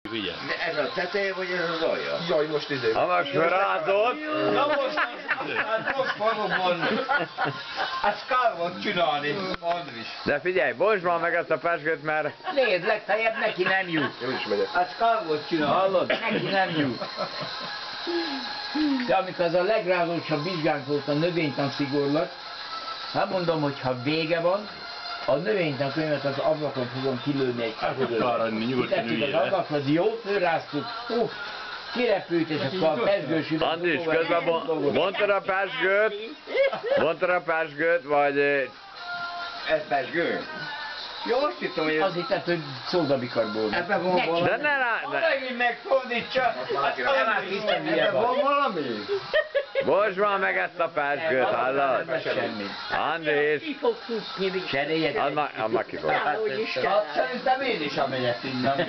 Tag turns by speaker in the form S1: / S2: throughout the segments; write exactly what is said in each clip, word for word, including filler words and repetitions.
S1: Figyelj.
S2: Ez a teteje, vagy ez az alja?
S3: Jaj, most ide.
S4: Ha most felállod.
S2: Na most, hát most valóban, ezt kell volt csinálni, Andris.
S4: De figyelj, bontsd már meg ezt a pesgőt, mert...
S2: Nézd, legfeljebb neki nem jut.
S3: Jó is megyek.
S2: Ezt kell volt csinálni.
S4: Hallod?
S2: Neki nem jut. De amikor az a legrázósabb vizsgánk volt a növénytan szigorlat, hát mondom, hogy ha vége van, a növénytan könyvet az ablakon fogom kilőni egy
S1: Arra nyugodtan
S2: Kitettük az
S1: üljél le.
S2: ablakra, jó, fölráztuk, hú, kirepült, és akkor a pesgős üveg...
S4: Andris, közben bo- bontad a pesgőt, bontad a pesgőt, vagy... eh,
S2: Ez pesgő? Jó, azt hittem, hogy ez...
S5: Azt hittem, hogy szódabikarbon.
S2: Ebben van valami.
S4: De ne rá... Ne.
S2: Megint megfordítsa!
S5: Nem áll hiszem, milyen
S2: Ebben van
S5: van.
S2: valami?
S4: Bontsd már meg ezt a pesgőt, hallod?
S5: Nem semmi.
S4: Andris,
S6: Ki fog futni,
S5: Cseréljek.
S4: add már, add már ki fog.
S6: Hogy is
S5: Hát
S6: kell.
S5: szerintem én is amegyek innen.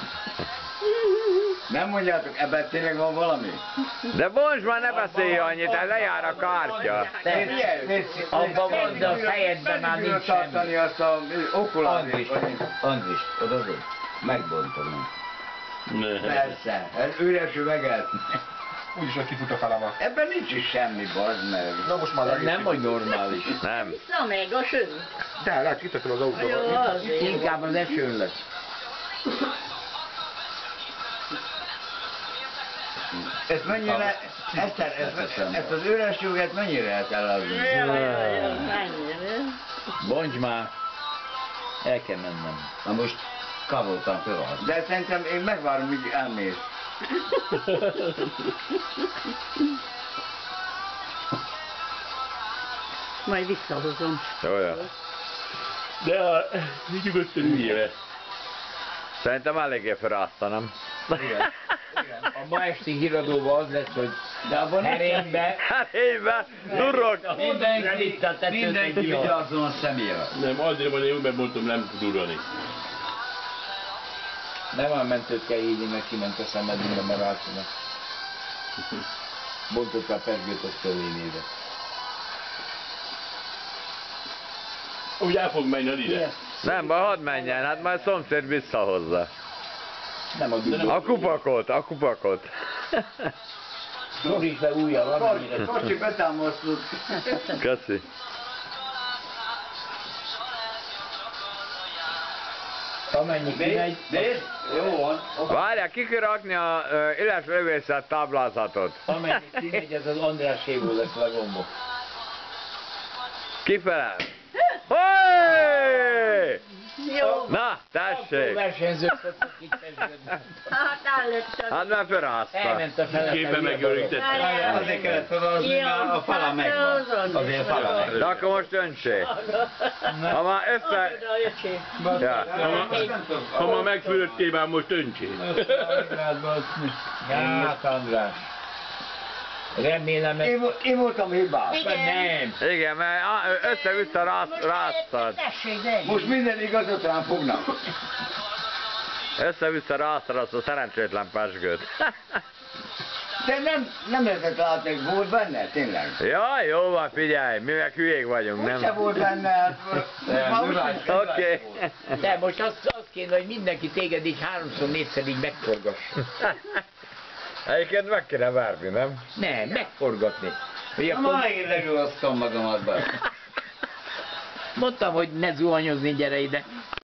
S2: Nem mondjátok, ebben tényleg van valami?
S4: De bontsd már, ne beszélj annyit, el lejár a kártya.
S5: Abban van, de a fejedben már nincs semmi.
S2: tartani azt a
S5: Andris,
S2: okulárét.
S5: Andris, odazod. Megbontom.
S1: Ne.
S2: Persze, ez üres üveget.
S3: Úgyis, hogy kifut a felama.
S2: Ebben nincs is semmi, bazd meg.
S3: Na most már egész
S5: Nem vagy normális.
S4: Nem.
S6: Vissza meg a sön.
S3: De, lát, kitettem az
S6: Jó,
S3: autóba.
S6: azért.
S5: Inkább az esőn lesz.
S2: Ez mennyire, Eszter, ezt, ezt az üres üveget mennyire lehet eladni?
S6: Jaj, jaj, jaj, mennyire.
S5: Bonts már. El kell mennem.
S2: Na most
S5: Kavoltam föl az.
S2: de szerintem én megvárom, míg elmész.
S6: Majd visszahozom.
S4: Jó, jó.
S1: De a... nyugodtan üljél le.
S4: Szerintem eléggé feláztanám.
S5: A ma esti híradóban az lesz, hogy
S2: De abban
S5: herénybe
S4: Hát éve, durrog.
S5: mindenki itt a tetőt
S2: mindenki
S5: egy
S2: vigyázzon a személyre.
S1: Nem, azért van én, mert mondtam, nem tud urrani.
S5: Nem a mentőt kell hívni, meg kiment a szemedbe, mert átszínek. Bontott a pesgőt ott fölénébe.
S1: Úgy el fog menni az ide.
S4: Nem, baj, hadd menjen, hát majd szomszéd visszahozza.
S5: Nem a dugó.
S4: A kupakot, a kupakot.
S5: Szoríts le újjal, amennyire.
S2: Kocsi betámasztott.
S4: Köszi.
S5: Amennyi kimegy,
S2: Nézd, jó van.
S4: Várjál, ki kell rakni a ö, életlövészet táblázatot.
S5: amennyi kimegy, ez az Andráséból lesz legomba.
S4: Kifelel. Hoj!
S6: Jó.
S4: Na, tessék.
S5: Versenyzők szoktak itt pesgődni.
S6: Hát állott.
S4: Hát már felázta.
S5: Elment a fele.
S1: Képen megőrített.
S2: Azért kellett feladni, mert a fala megvan. Azért fala megvan.
S4: De akkor most öntsé. Ha már össze... Ja.
S1: Ha ma, ha ma megfürödtél, már most öntsél.
S5: Hát András. Remélem, hogy...
S2: Én, vo- én voltam hibás.
S5: Nem.
S4: Igen, mert á, össze-vissza rász- ráztad.
S6: Tessék, de
S2: Most minden igazat rám fognak.
S4: Össze-vissza ráztad azt a szerencsétlen pesgőt.
S2: De nem, nem lehetett látni, hogy volt benne, tényleg.
S4: Ja, jó van, figyelj, mi meg hülyék vagyunk,
S2: Úgyse
S4: nem?
S2: volt benne, hát... már úgy-
S4: Oké.
S5: De most azt, azt kéne, hogy mindenki téged így háromszor, négyszer így megforgass.
S4: Egyébként meg kéne verni, nem?
S5: Nem, megforgatni. Hogy
S2: Na,
S5: akkor
S2: már én legőztem magamat be.
S5: mondtam, hogy ne zuhanyozni, gyere ide.